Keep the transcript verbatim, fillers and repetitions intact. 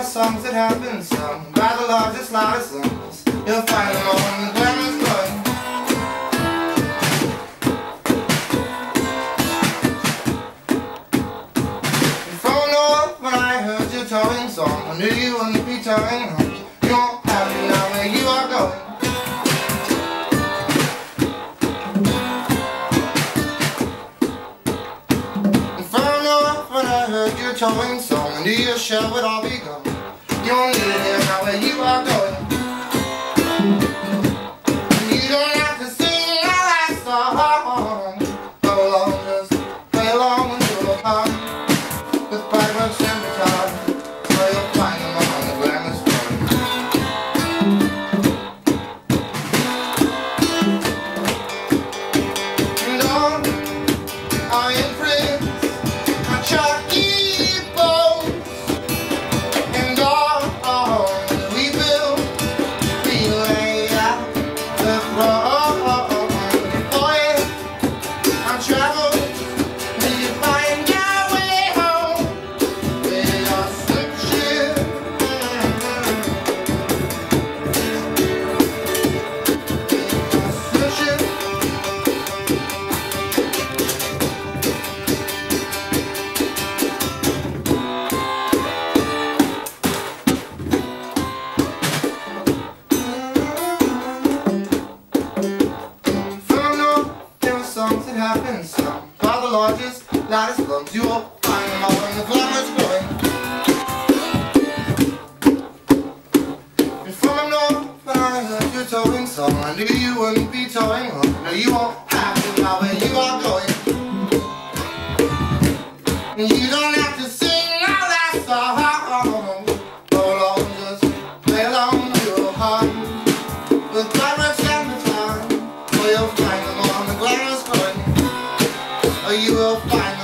songs that have been sung by the largest, loudest lungs. You'll find them all in the glamorous club. From north, when I heard your towing song, I knew you wouldn't be towing home. You're happy now where you are going. From north, when I heard your towing song, I knew your shell would all be gone. You don't need it here now where you are going. You don't have to sing all that song. Go along, just play along with your heart. With fireworks and guitar, where you'll find them on the glamorous floor. And all our imprints are chalky bones. And all that we build, we lay out the floor. Boy, I've traveled till you find your way home. With our slipshod, with our slipshod. From north, there are songs that have been sung by the largest, loudest lungs. You will find them all in the glamorous glowing. And from the north, when I heard your towing song, I knew you wouldn't be towing home. No, you won't have to know where you are going. And you don't have to sing all that song. Go along, just play along with your heart. With fireworks and the time, or you'll find them on the glamorous glowing. Or you will find